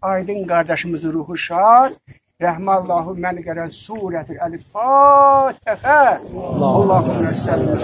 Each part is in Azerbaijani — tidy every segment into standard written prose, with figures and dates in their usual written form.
Aydın qardaşımızın ruhu şad. Rəhməllahu məni qərən surətil Əl-Fatihə. Allahümme səlləm.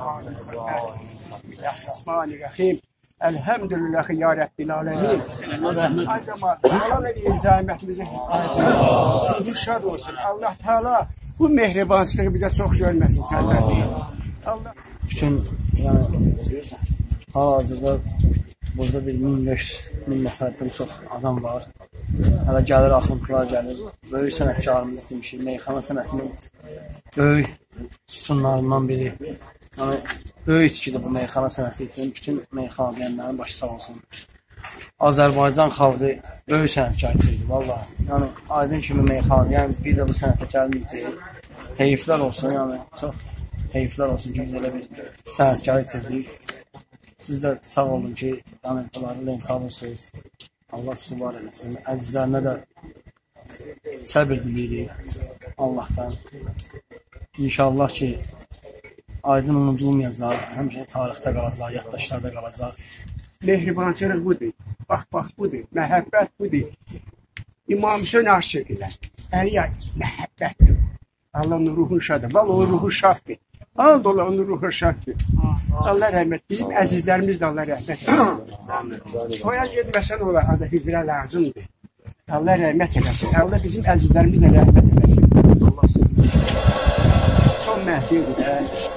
Bismillahirrahmanirrahim. Elhamdülillahi ya Rabbil alemin. Acaba Allah edeyim zahmetimizi. Ruhu şad olsun. Allah Teala bu mehribansılığı bize çok görmesin. Allah. Yani hal-hazırda burada bir 1500 nəfərdən çox adam var. Hələ gəlir, axıntılar gəlir. Böyük sənətkarımız demişik, meyxana sənətinin böyük sütunlarından biri. Yəni, böyük itkidir bu meyxana sənəti üçün. Bütün meyxana deyənlərin başı sağ olsun. Azərbaycan xalqı böyük sənətkar itirdi, vallahi. Yəni, Aydın kimi meyxana, yəni bir də bu sənətə gəlməyəcək. Heyiflər olsun, yəni çox heyiflər olsun ki, biz elə bir sənətkar itirdik. Siz də sağ olun ki, yəni bunları lent alırsınız. Allah sizi var eləsin. Əzizlərinə də səbir diləyirik Allahdan. İnşallah ki, Aydın unudulmayacaq, həmişə tarixdə qalacaq, yaddaşlarda qalacaq. Mehribançılıq budur, bax budur, məhəbbət budur. İmam Hüseyin aşıq ilə, əliyə məhəbbətdir. Allah'ın ruhu şaddır, vallahi onun ruhu şaddır. Allah onun ruhu şaddır. Allah rəhmət edib, əzizlərimiz də Allah rəhmət edib. Toya getməsən olar, ancaq hüzrə lazımdır. Allah rəhmət eləsin, Allah bizim əzizlərimiz də rəhmət eləsin. Allah sizin. Son məhsiyyədir də.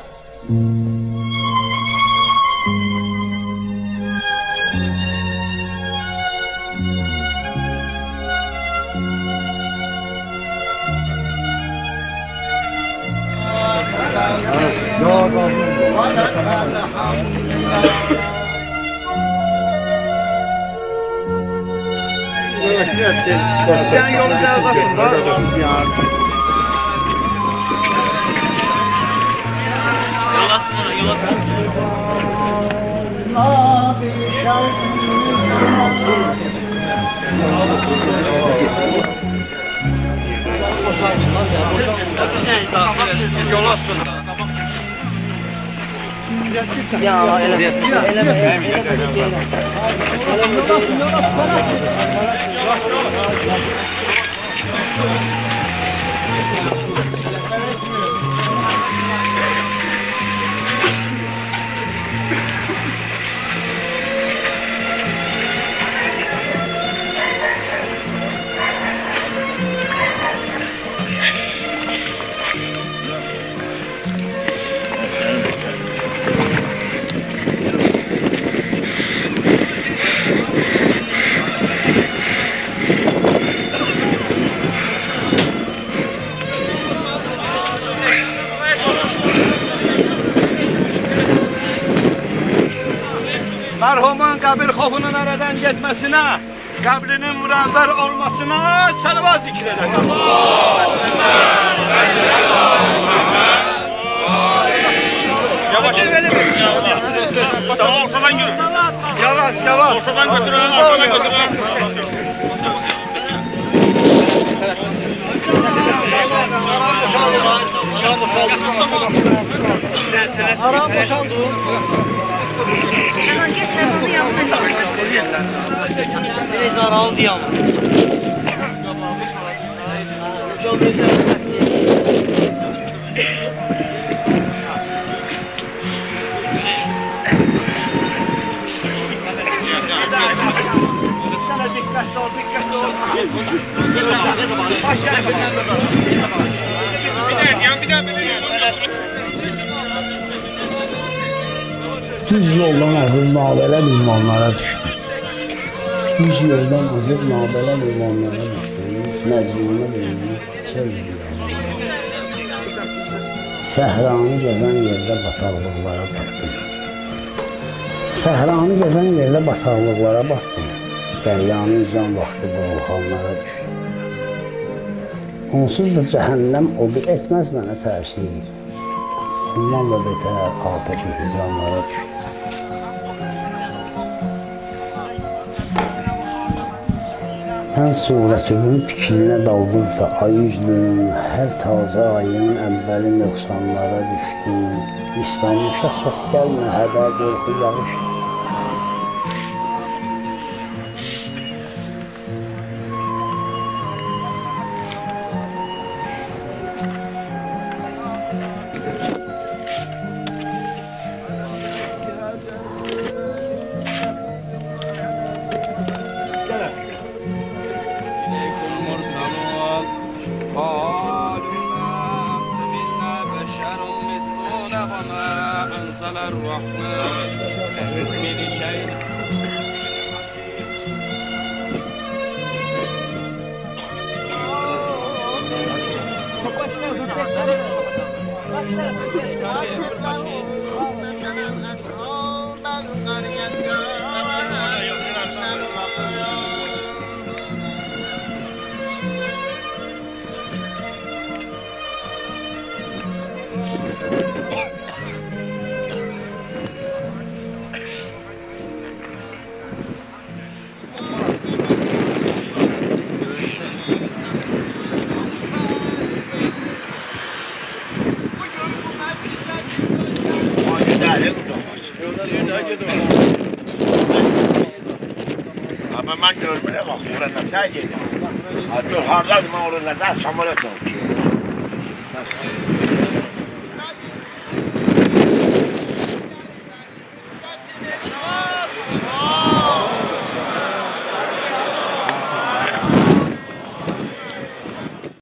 Sen yolu biraz bakın. Yol atsın ona, yol atsın. Yol atsın. Ya Mərhumun qəbir xofunun aradan getməsinə, qəbrinin mürəvvər olmasına sələvat zikr edək. Yavaş verin. Tamam, ortadan görün. Yavaş, yavaş. Ortadan götürün, ortadan götürün. Aram boşaldı. Aram boşaldı. Biraz aralı diyalım. Dikkatli ol. Bir daha. Düz yoldan azıb nabələ ünvanlara düşdü. Düz yoldan azıb nabələ ünvanlara düşdü. Məcnuna dönmüş çöl yolları. Səhranı gəzən yerdə bataqlıqlara baxdım. Səhranı gəzən yerdə bataqlıqlara baxdım. Dəryanın can vaxtı boğulğanlara düşdü. Onsuz da cəhənnəm odu etməz mənə təsir. Ondan da betər afəki hicranlara düşdü. Mən surətümün fikrinə daldıqca ay üzlüm, hər tazə ayın əvvəli nöqsanlara düşdüm. İslamlaşa çox gəlmə, hədə qorxu yağış. Bəli, qutulmaz. Ama mən görmürəm, bax, ora nəsə gedir. Haradadır, mən ora nəsə samolet olub ki.